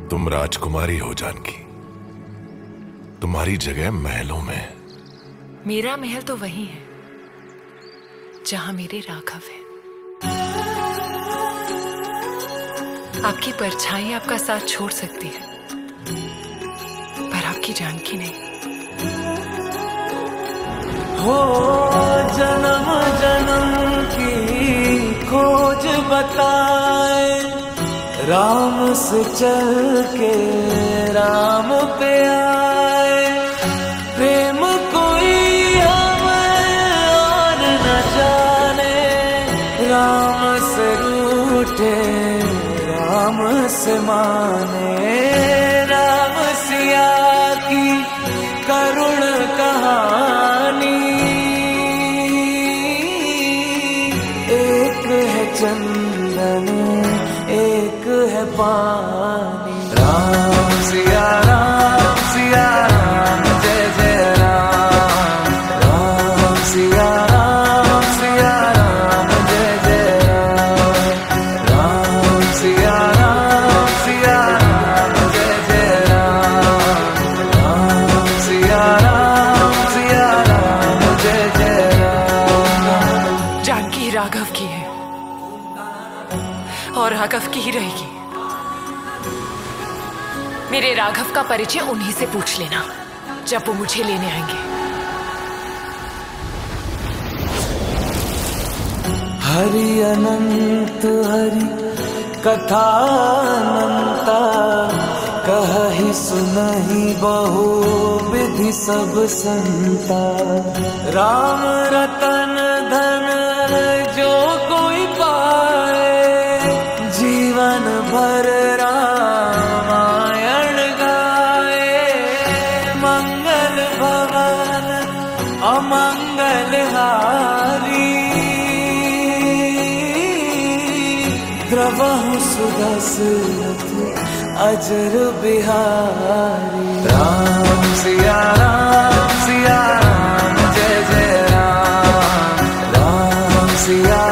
तुम राजकुमारी हो जानकी, तुम्हारी जगह महलों में। मेरा महल तो वही है जहां मेरे राघव है। आपकी परछाई आपका साथ छोड़ सकती है, पर आपकी जानकी नहीं। हो जन्म जन्म की खोज बताए, राम से चल के राम पे आए। प्रेम कोई हमें और न जाने, राम से रूठे राम से माने। राम सिया की करुण कहानी, एक है चंदन एक है पानी। राम सिया राम, जय जय राम। राम सिया राम, जय जय राम। राम सिया राम, जय जय राम। राम सिया राम, जय जय राम। जानकी राघव की है और राघव की ही रहेगी। मेरे राघव का परिचय उन्हीं से पूछ लेना जब वो मुझे लेने आएंगे। हरि अनंत हरि कथा अनंता, कहि सुनहि बहु विधि सब संता। राम रतन धन जो कोई पाए, जीवन भर रामायण गाए। मंगल भवन अमंगल हारी, द्रवहु सुदशरथ अजर बिहारी। राम सिया राम, जय जय राम। राम सिया